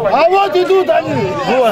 А вот идут они!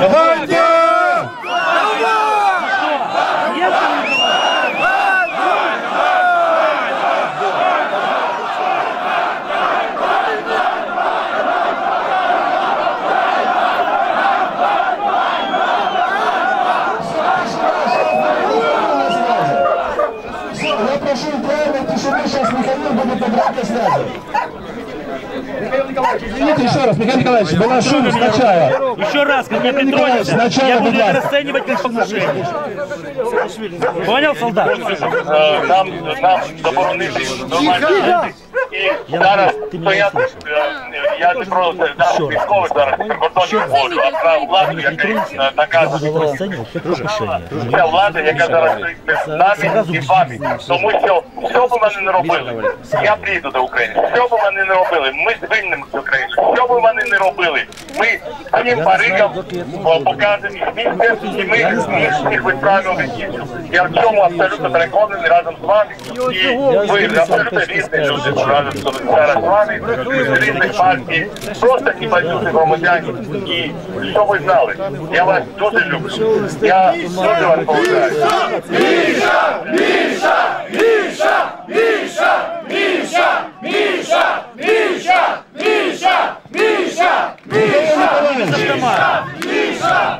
Я прошу правильно тишины, сейчас Михаил будет на громкой связи. Михаил Николаевич, извините еще раз, Михаил Николаевич, была шум сначала. Еще раз, ко мне притронешься, я буду расценивать как покушение. Понял, солдат? Нам заборонили нормально. І зараз стоять, я не просто військовий зараз кордонів вводжу, а владу, яка наказує. Ця влада, яка зараз стоїть між нами і вами. Тому що, що б вони не робили, я приїду до України, що б вони не робили, ми звільнимо цю країну, що б вони не робили, ми всім паригам покажемо їх місце, і ми їх відправимо в Вітчизну. Я в цьому абсолютно переконаний разом з вами, і ви абсолютно різні люди разом зараз з вами, з різних партій, просто небайдужі громадяни. І що ви знали, я вас дуже люблю, я дуже вас поважаю. Миша! Миша! Миша! Миша! Миша! Миша! Миша! Миша! Миша! Миша! Миша!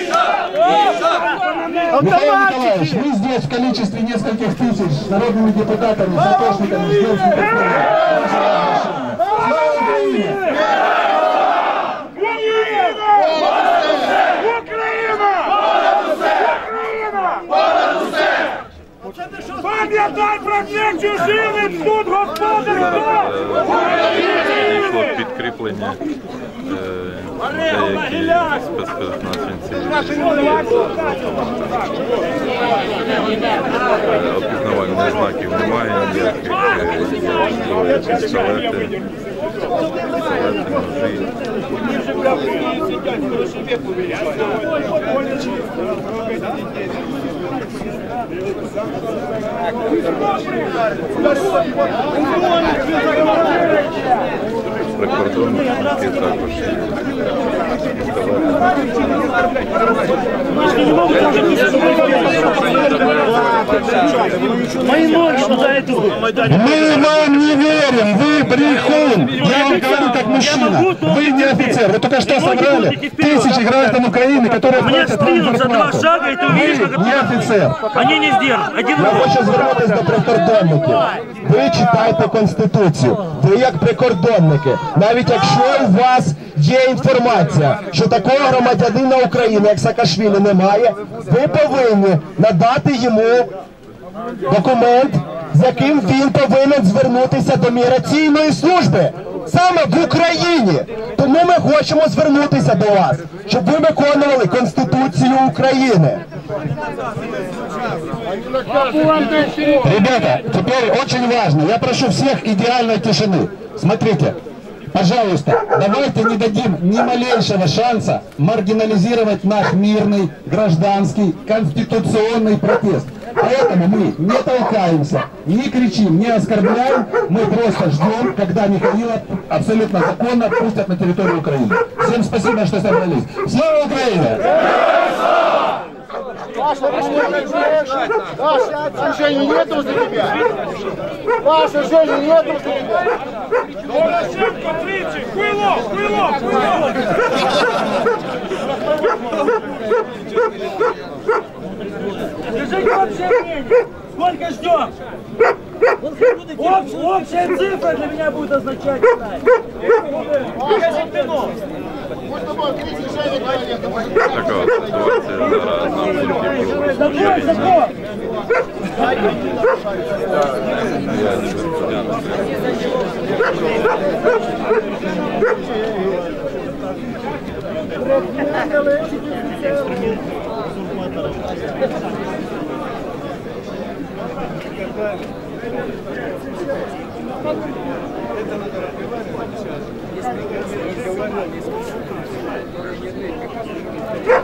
Михаил Николаевич, мы здесь в количестве нескольких тысяч с народными депутатами, затошниками ждем Пам'ятай про те, чужими тут господар! Пішло підкріплення, деякі спецпризначенці опізнавальних знаків немає, ніяких пістолети, ножі. Прикордонники також є. Мои ноги туда идут. Мы вам не верим, вы брехун. Я вам говорю как мужчина. Вы не офицер. Вы только что собрали тысячи граждан Украины, которые платят вам зарплату. Вы не офицер. Они не сдержат. Я хочу звернутися до прикордонників. Ви читайте Конституцію. Ви як прикордонники. Навіть якщо у вас є інформація, що такого громадянина України, як Саакашвілі, немає, ви повинні надати йому документ, з яким він повинен звернутися до міграційної служби. Саме в Україні. Тому ми хочемо звернутися до вас, щоб ви виконували Конституцію України. Ребята, теперь очень важно, я прошу всех идеальной тишины. Смотрите, пожалуйста, давайте не дадим ни малейшего шанса маргинализировать наш мирный, гражданский, конституционный протест. Поэтому мы не толкаемся, не кричим, не оскорбляем, мы просто ждем, когда Михаила абсолютно законно пустят на территорию Украины. Всем спасибо, что собрались. Слава Украине! Ваше решение нету за тебя. Ваше решение нету за тебя. Дорошенко, тричи, хуйло, хуйло, хуйло. Скажите общее мнение. Сколько ждем? Общая цифра для меня будет означать. Покажи кино. Така от ситуація зараз на Если